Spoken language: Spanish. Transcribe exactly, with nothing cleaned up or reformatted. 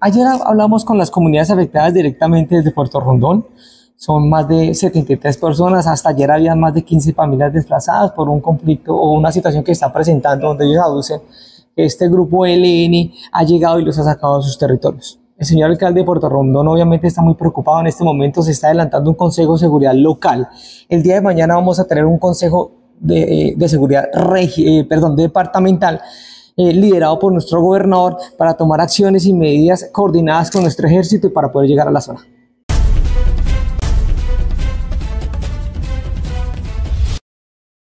Ayer hablamos con las comunidades afectadas directamente desde Puerto Rondón. Son más de setenta y tres personas. Hasta ayer había más de quince familias desplazadas por un conflicto o una situación que está presentando, donde ellos aducen que este grupo E L N ha llegado y los ha sacado de sus territorios. El señor alcalde de Puerto Rondón obviamente está muy preocupado. En este momento se está adelantando un consejo de seguridad local. El día de mañana vamos a tener un consejo de, de seguridad regi eh, perdón, departamental eh, liderado por nuestro gobernador para tomar acciones y medidas coordinadas con nuestro ejército y para poder llegar a la zona.